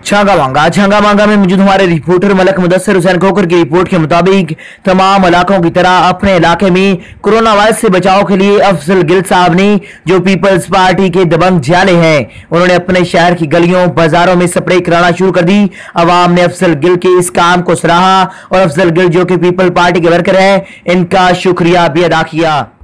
छांगा में मौजूद हमारे रिपोर्टर मलक मुदस्सिर हुसैन खोकर की रिपोर्ट के मुताबिक तमाम इलाकों की तरह अपने इलाके में कोरोना वायरस से बचाव के लिए अफजल गिल साहब ने, जो पीपल्स पार्टी के दबंग जाले हैं, उन्होंने अपने शहर की गलियों बाजारों में स्प्रे कराना शुरू कर दी। अवाम ने अफजल गिल के इस काम को सराहा और अफजल गिल जो कि पीपल पार्टी के वर्कर है, इनका शुक्रिया भी अदा किया।